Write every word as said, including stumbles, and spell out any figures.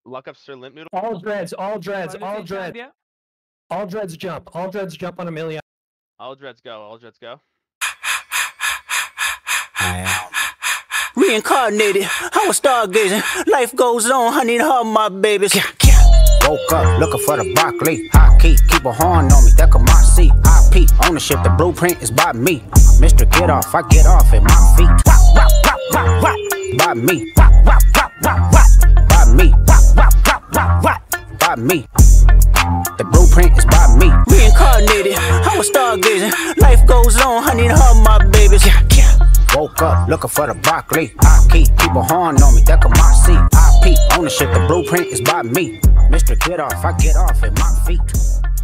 Lock up Sir Limp Noodle. All dreads, all dreads, all dreads. All dreads jump. All dreads jump on a million. All dreads go. All dreads go. I am reincarnated. I was stargazing. Life goes on. I need all my babies. Woke up looking for the broccoli. High key, keep a horn on me. That could my seat. I P ownership. The blueprint is by me. Mister Get Off. I get off at my feet. Wop, wop, wop, wop, wop. By me. Wop, wop, wop, wop, wop. By me. Wop, wop, wop, wop, wop. By me. The blueprint is by me. Reincarnated, I was stargazing. Life goes on, I need all my babies. Yeah, yeah. Woke up looking for the broccoli. I keep keep a horn on me, that could my seat. I P ownership, the blueprint is by me. Mister Get Off, I get off at my feet.